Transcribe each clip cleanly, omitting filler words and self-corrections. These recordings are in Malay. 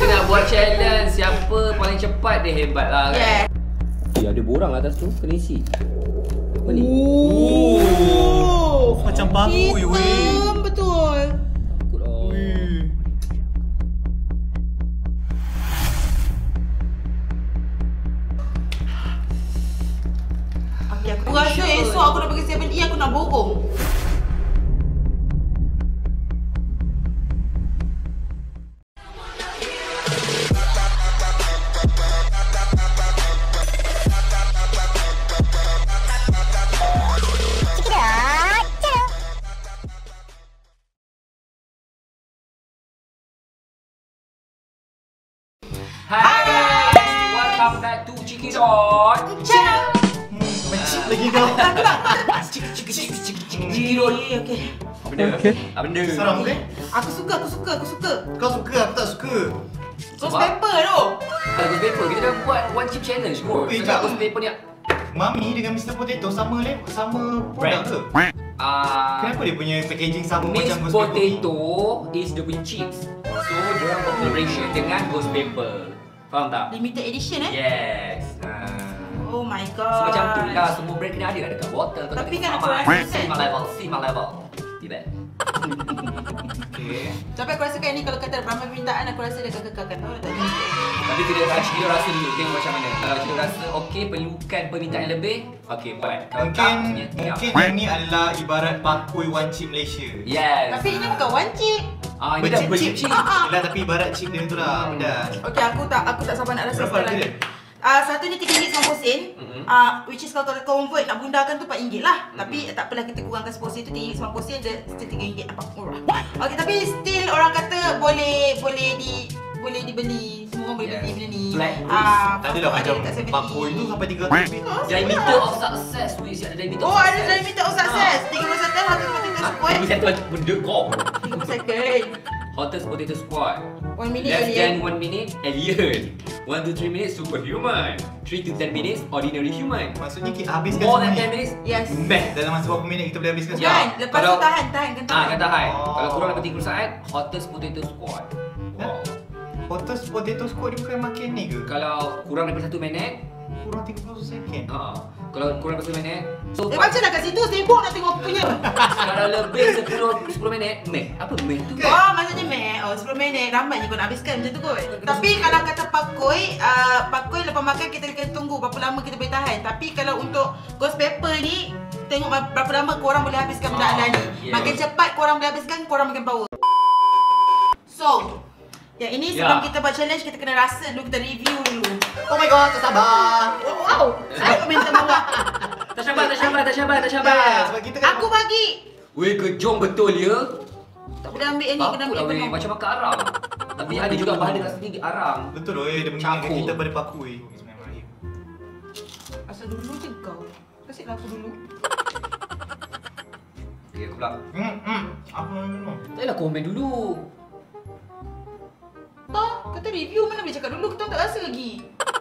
nak buat challenge. Siapa paling cepat dia hebat lah kan. Ada borang atas tu, kena isi. Apa ni? Macam bakui weh. Hitam betul. Takut lah. Okay, aku rasa esok aku nak pergi 7E aku nak borong. Hai guys, welcome back to Cheeky Dot Channel. Mencik lagi kau. Cheeky Dot. Okay. Apa benda? Apa benda? Seram ke? Aku suka. Kau suka, aku tak suka. Ghost paper tu. Kalau ghost paper, kita dah buat one chip challenge kot. Ui, Sebab Kak. ghost paper ni Mami dengan Mr. Potato sama produk ke? Kenapa dia punya packaging sama Mixed macam Ghost Paper? Potato is dia punya chips. So, dia orang collaboration dengan ghost paper. Faham tak? Limited edition Yes. Oh my So, god. macam tu lah, semua brand kena ada dekat botol. Kau Tapi tak kan kena aku sama. rasa See kan- my level, see my level. Tidak. Okay. Tapi aku rasa kan ni kalau kata ramai permintaan aku rasa dia akan kekalkan. Oh, tak ada. Tapi kita rasa dulu, tengok macam mana. Kalau kita rasa okey, perlukan permintaan yang lebih, okey buat. Kalau tak, Mungkin yang ni adalah ibarat bakui one chip Malaysia. Yes. Tapi ini bukan one chip. Ini dah berchip chip. Yelah, tapi ibarat chip dia tu lah, pedas. Okay, aku tak sabar nak rasa Berapa sekali harga lagi. dia? Satu ni RM3.90. Which is kalau convert nak bundakan tu RM4 lah. Tapi tak apalah, kita kurangkan 10 tu RM3.90 dia still RM3 apa murah. Okay, tapi still orang kata boleh dibeli. Semua orang boleh beli benda ni. Tak adalah macam dekat 7E. bakui tu sampai 300 lebih. Diameter of success, wis. Ada diameter. Oh, ada diameter of success. 31 hottest potato squad. Bisa benda kau. 30 second. Hottest potato squad. 1 minute Less alien. than 1 minute, alien. 1 to 3 minutes, superhuman. 3 to 10 minutes, ordinary human. Maksudnya kita habiskan More than semua 10 ni. minutes, Yes. meh. Dalam masa berapa minit kita boleh habiskan Ya. semua? Kan? Lepas tu Kalau- tahan. Kan Kan tahan. Oh. Kalau kurang daripada 30 saat, hottest potato squad. Wow. Hottest Potato Squad dia bukan makin ni ke? Kalau kurang daripada 1 minit, Kurang 30 second. kalau kurang daripada 1 minit, so baca lah kat situ, sibuk nak tengok aku punya. kalau lebih 10 minit, meh. Apa meh tu? Oh, maksudnya meh. Oh, 10 minit. Ramai je kau nak habiskan macam tu kot. Tapi kalau kata pakoi lepas makan kita kena tunggu berapa lama kita boleh tahan. Tapi kalau untuk ghost paper ni, tengok berapa lama korang boleh habiskan benda anda ni. yes. Makin cepat korang boleh habiskan, korang makin power. So, yang ini sebelum kita buat challenge, kita kena rasa dulu, kita review dulu. Oh my god, tak sabar. Wow, saya minta maaf. Tak sabar. Sebab kita kan Aku bagi. Weh, kejong betul ya. Tak boleh ambil yang ni, kena Takut ambil lah weh, penuh. macam makan arang. Tapi ada juga bahan dekat sini arang. betul oi, dia mengingatkan Campur. kita pada bakui. Bismillahirrahmanirrahim. Asal dulu je kau. Kasihlah aku dulu. Okay, aku pula. Apa nama? Tak payah komen dulu. Toh, kata review mana boleh cakap dulu, kita tak rasa lagi.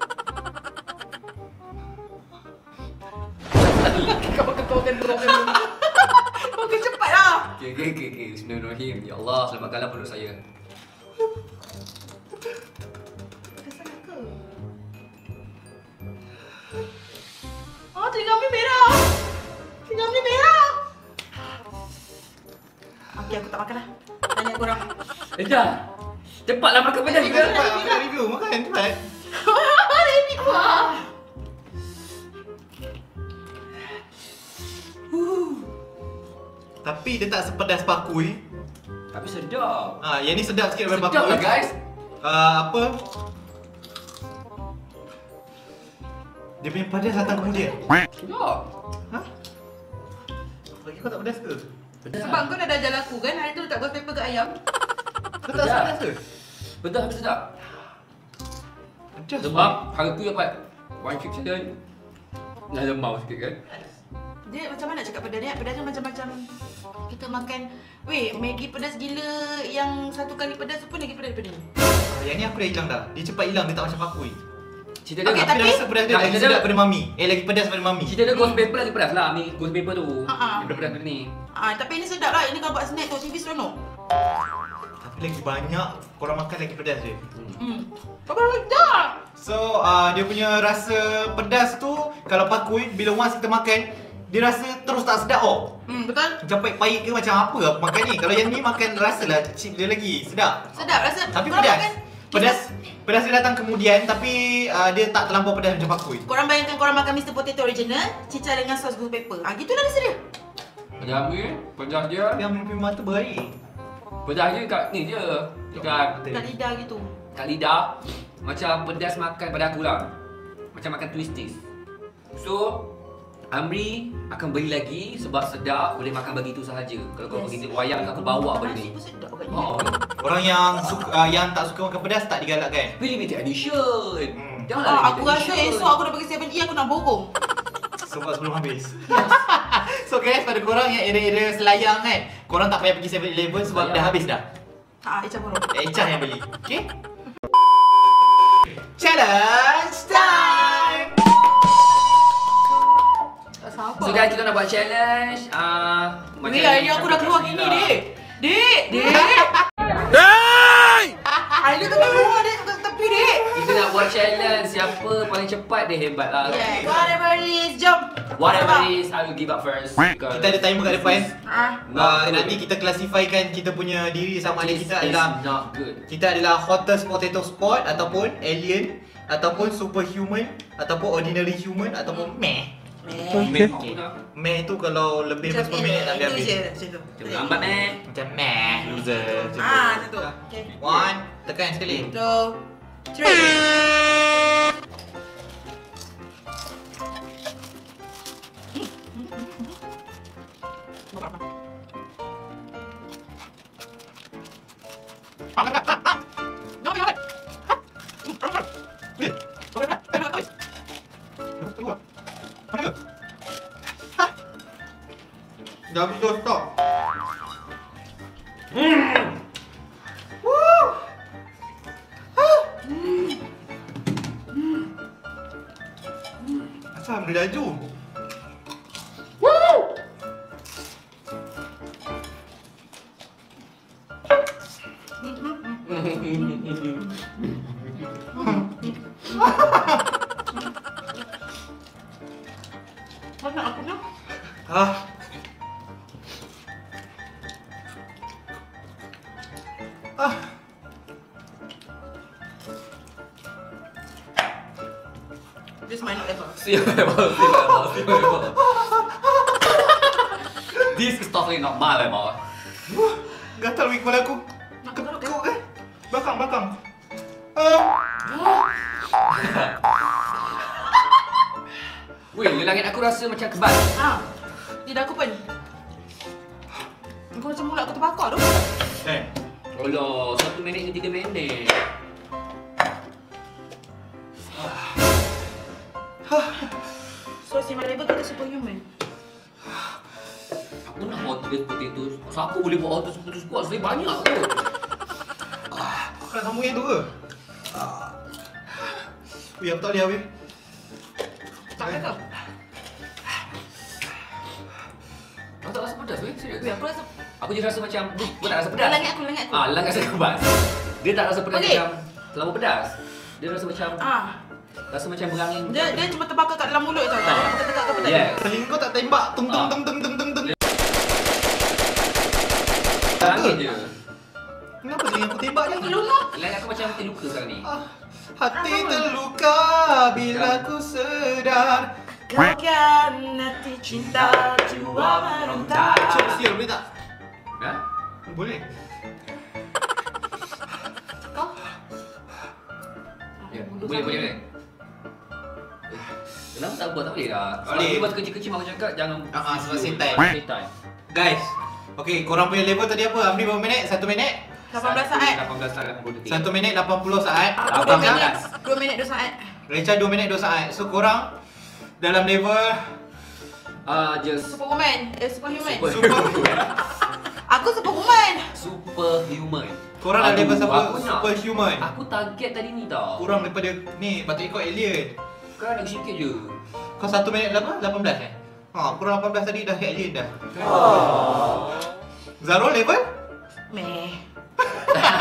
Kau akan dulu. Kau akan cepat lah. Okay. Bismillahirrahmanirrahim. Ya Allah, selamatkanlah perut saya. Kesana ke? Telinga Amir merah. Telinga Amir merah. Okay, aku tak makan lah. Tanya korang. Dah. Cepatlah makan pedas juga. Cepat, aku nak review. Makan cepat. Review lah. Tapi dia tak sepedas bakui. Tapi sedap. Yang ni sedap sikit daripada Sedap bakui. lah guys. Apa? Dia punya pedas datang kemudian. Sedap. Bagi kau tak pedas ke? Pedas. Sebab kau dah ajar aku kan, hari tu letak ghost paper kat ayam. Kau tak Pedas. pedas ke? Pedas tapi sedap. Pedas. Sebab hari tu dapat one chip challenge. Dah lemau sikit kan. Dia macam mana cakap pedas dia? Pedas dia macam-macam kita makan. Weh, Maggi pedas gila yang satu kali pedas tu pun lagi pedas daripada ni. Yang ni aku dah hilang dah. Dia cepat hilang, dia tak macam bakui. Cerita dia Okay, Tapi tapi- rasa pedas dia lagi sedap daripada mami. Lagi pedas daripada mami. cerita dia ghost paper lagi pedas lah. Ni ghost paper tu. Ha-ha. Dia pedas daripada ni. Tapi ini sedap lah. Ini kalau buat snack tu, CV seronok. Tapi lagi banyak, korang makan lagi pedas je. Kau dah. So, dia punya rasa pedas tu kalau pakui, bila once kita makan, dia rasa terus tak sedap Betul. Macam pahit-pahit ke macam apa aku makan ni. Kalau yang ni makan rasalah chip dia lagi sedap. Sedap rasa. Tapi korang pedas. makan, Pedas dia datang kemudian tapi dia tak terlampau pedas macam pakui. korang bayangkan korang makan Mr. Potato original, cicah dengan sos ghost pepper. Gitulah rasa dia. Pedas ni, pedas dia. Yang punya mata berair. Pedas dia kat ni je. Dekat Tak lidah gitu. kat lidah. Macam pedas makan pada aku lah. Macam makan Twisties. So, Amri akan beli lagi sebab sedap, boleh makan begitu sahaja. Kalau kau pergi wayang aku bawa benda ni. Nasi pun sedap agaknya. Orang yang yang tak suka makan pedas tak digalakkan. Pilih limited edition. Janganlah Aku rasa esok aku dah pergi 7E aku nak borong. Sebab sebelum habis. So guys, pada korang yang area-area Selayang kan, korang tak payah pergi 7-Eleven sebab dah habis dah. Icah borong. Icah yang beli. Okay? Challenge time! So guys, kita nak buat challenge. Weh, hari ni aku dah keluar gini, Dek. Dek! Hari ni tengah keluar, Dek, kat tepi, Dek. Kita nak buat challenge. Siapa paling cepat dia hebat lah. Yeah, whatever it is, jom. Whatever it is, I will give up first. Kita ada timer kat depan. Not Nanti kita klasifikan kita punya diri sama ada kita adalah not good. kita adalah hottest potato spot ataupun alien ataupun superhuman ataupun ordinary human ataupun meh. Okay. Meh tu kalau lebih dari 10 minit tak boleh habis. Itu je, macam tu. Lambat Macam meh loser. Macam tu. Okay. 1 tekan sekali. 2, 3. Dah habis dah stop. Asam dia laju. Mana aku nak? This might not ever. See you level. This is totally not my level. Gatal wig kepala aku. Nak garuk Kau kan? Belakang. Weh, langit aku rasa macam kebal. Lidah aku pun. Kau macam mulut aku terbakar tu. Allah, 1 minit ke 3 minit. So, si Maribel kata superhuman. Aku nak hotest potatoes. Siapa boleh buat hotest potatoes kuat? Sebenarnya banyak kot. Aku nak sambung yang tu ke? Weh, aku tak boleh weh. Tak kata. Aku tak rasa pedas weh, serius. Weh, aku rasa. Aku je rasa macam, aku tak rasa pedas. Langit aku. Langit saya kebas. Dia tak rasa pedas macam terlalu pedas. Dia rasa macam rasa macam berangin. Dia cuma terbakar kat dalam mulut tau. Tak ada tekak ke pedas. Yes. Telinga kau tak tembak tung. Berangin je. Kenapa telinga aku tembak je? Langit aku macam terluka sekarang ni. Hati terluka bila ku sedar. Kau kan hati cinta jua meronta. Cik, sial boleh tak? Ha? Boleh. Kau? Ya, boleh. Kenapa tak buat? Tak boleh lah. Sebab Boleh. dia buat kecil-kecil aku cakap jangan. sebab setai. Setai. Guys, okay, korang punya level tadi apa? Amri berapa minit? 1 minit? 18 saat. 18 saat 80 detik. 1 minit 80 saat. Aku 2 minit. 2 minit 2 saat. Recha 2 minit 2 saat. So korang dalam level Just Superwoman. Superhuman. Superhuman. Aku superwoman. Superhuman. korang dalam level Aku nak. superhuman. Aku target tadi ni tau. Kurang daripada ni, patut ikut alien. Kau lagi sikit je. Kau 1 minit berapa? 18 eh? Kurang 18 tadi dah alien dah. Zaro level? Meh.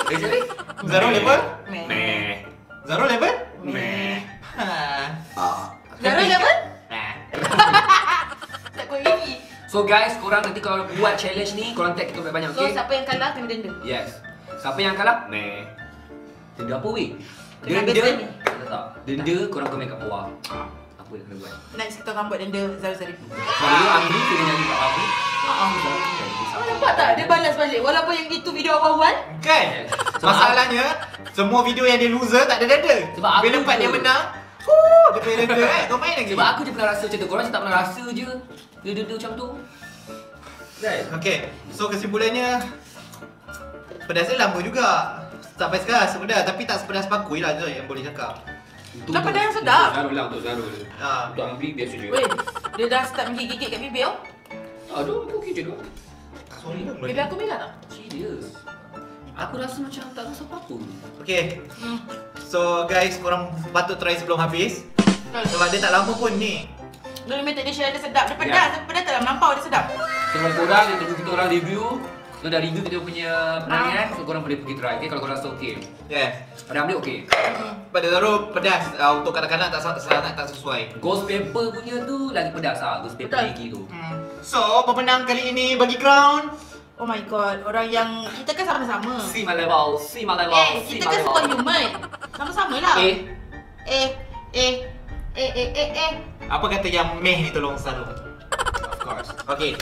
Sorry? Zaro level? Meh. Zaro level? Meh. Zara level? Meh. Tak kau gigi. So guys, korang nanti kalau buat challenge ni, korang tag kita banyak-banyak, So okay? siapa yang kalah kena denda. Yes. Siapa yang kalah? Meh. Denda apa weh? Kena Denda. beza ni. Tak. Denda korang komen kat bawah. Apa yang kena buat? Next kita akan buat denda Zara Zarif. Kalau Amri kena nyanyi kat Amri. Awak nampak tak? Dia balas balik walaupun yang itu video awal-awal. Kan? Sebab Masalahnya, semua video yang dia loser tak ada denda. Sebab aku bila part je. dia menang, dia punya denda kan? Kau main lagi. Sebab aku je pernah rasa macam tu. Korang macam tak pernah rasa je. Denda macam tu. Kan? Okay, so kesimpulannya pedasnya lama juga. Sampai sekarang sepedas, tapi tak sepedas pakui lah je yang boleh cakap. Dah pada yang sedap. Untuk Zarul lah, untuk Zarul. Ah. Untuk Amri biasa je. Weh, dia dah start menggigit-gigit kat bibir. Aduh, aku okey je tu. Sombong Bibir lagi. aku merah tak? Serius. Aku rasa macam tak rasa apa-apa. Okay, so guys, korang patut try sebelum habis. Sebab dia tak lama pun ni. Dia limited edition dia sedap. Dia pedas, dia pedas tak melampau dia sedap. So kalau korang yang tunggu kita orang review, kita dah review kita punya penangan, so korang boleh pergi try, okay? Kalau korang rasa okey. Yes. Pada Amri okey. Pada Zaro pedas, untuk kadang-kadang sangat tak sesuai. Ghost paper punya tu lagi pedas lah, ghost paper Betul. lagi tu. So, pemenang kali ini bagi crown Oh my god, orang yang kita kan sama-sama. See my level, see my level, see Kita my kan level. superhuman. Sama-sama lah. Eh, Eh. apa kata yang meh ni tolong Zaro. of course. Okay.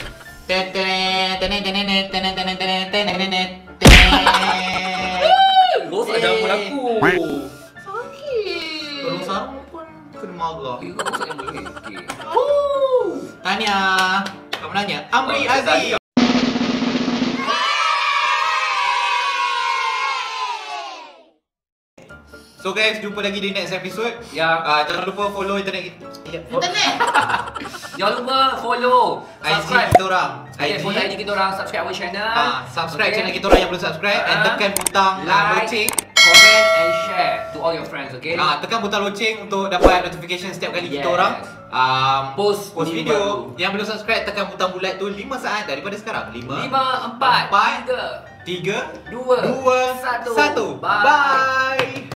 Ghost ada pun aku. Sakit. Tolong Zaro pun kena marah. Eh, ghost yang boleh. Okey. Tahniah. Pemenangnya Amri Oh, Aziz. So guys, jumpa lagi di next episode. Ya. Jangan lupa follow internet kita. Internet. Jangan lupa follow, IG subscribe. kita orang. Okay, follow IG kita orang, subscribe our channel. Subscribe Okay. channel kita orang yang belum subscribe and tekan butang like, loceng. comment and share to all your friends, okay? Tekan butang loceng untuk dapat notification setiap kali kita Yes. orang Post video. baru. Yang belum subscribe tekan butang bulat tu 5 saat daripada sekarang. 5 5, 4, 3, 3 2, 2 1. Bye.